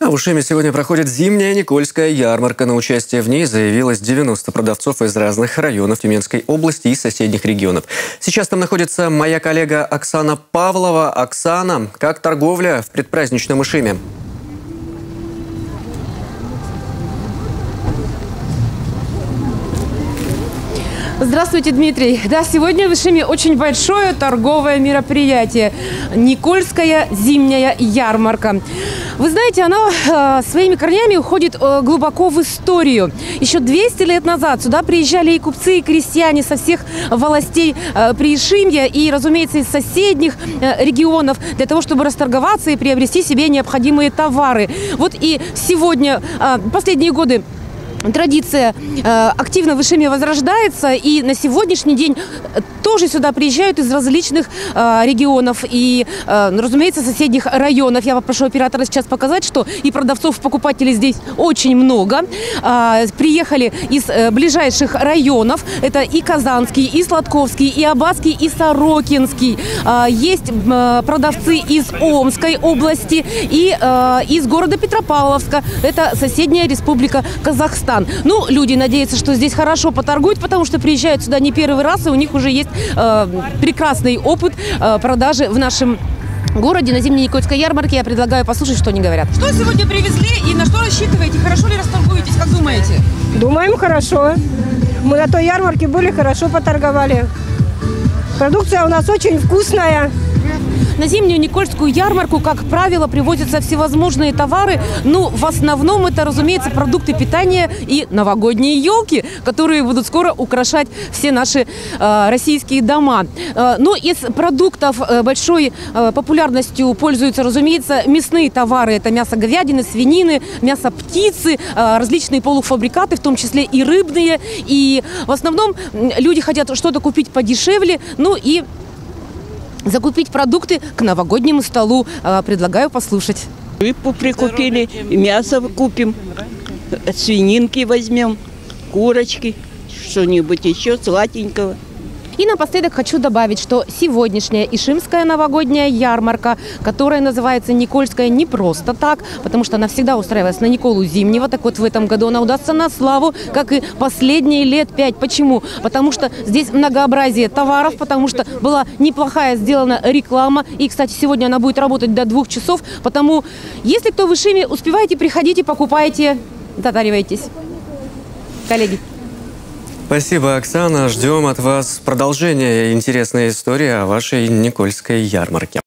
А в Ишиме сегодня проходит зимняя Никольская ярмарка. На участие в ней заявилось 90 продавцов из разных районов Тюменской области и соседних регионов. Сейчас там находится моя коллега Оксана Павлова. Оксана, как торговля в предпраздничном Ишиме? Здравствуйте, Дмитрий. Да, сегодня в Ишиме очень большое торговое мероприятие. Никольская зимняя ярмарка. Вы знаете, она своими корнями уходит глубоко в историю. Еще 200 лет назад сюда приезжали и купцы, и крестьяне со всех властей Приишимья и, разумеется, из соседних регионов для того, чтобы расторговаться и приобрести себе необходимые товары. Вот и сегодня, последние годы, традиция активно в Ишиме возрождается, и на сегодняшний день тоже сюда приезжают из различных регионов и, разумеется, соседних районов. Я попрошу оператора сейчас показать, что и продавцов, и покупателей здесь очень много. Приехали из ближайших районов. Это и Казанский, и Сладковский, и Аббатский, и Сорокинский. Есть продавцы из Омской области и из города Петропавловска. Это соседняя республика Казахстан. Ну, люди надеются, что здесь хорошо поторгуют, потому что приезжают сюда не первый раз, и у них уже есть прекрасный опыт продажи в нашем городе на зимней Никольской ярмарке. Я предлагаю послушать, что они говорят. Что сегодня привезли и на что рассчитываете? Хорошо ли расторгуетесь, как думаете? Думаем, хорошо. Мы на той ярмарке были, хорошо поторговали. Продукция у нас очень вкусная. На зимнюю Никольскую ярмарку, как правило, привозятся всевозможные товары. Ну, в основном это, разумеется, продукты питания и новогодние елки, которые будут скоро украшать все наши российские дома. Но из продуктов большой популярностью пользуются, разумеется, мясные товары. Это мясо говядины, свинины, мясо птицы, различные полуфабрикаты, в том числе и рыбные. И в основном люди хотят что-то купить подешевле, ну и закупить продукты к новогоднему столу. Предлагаю послушать. Рыбу прикупили, мясо купим, свининки возьмем, курочки, что-нибудь еще сладенького. И напоследок хочу добавить, что сегодняшняя ишимская новогодняя ярмарка, которая называется Никольская не просто так, потому что она всегда устраивалась на Николу Зимнего. Так вот, в этом году она удастся на славу, как и последние лет 5. Почему? Потому что здесь многообразие товаров, потому что была неплохая сделана реклама. И, кстати, сегодня она будет работать до 2 часов. Потому, если кто в Ишиме, успевайте, приходите, покупайте, затаривайтесь. Коллеги. Спасибо, Оксана. Ждем от вас продолжения интересной истории о вашей Никольской ярмарке.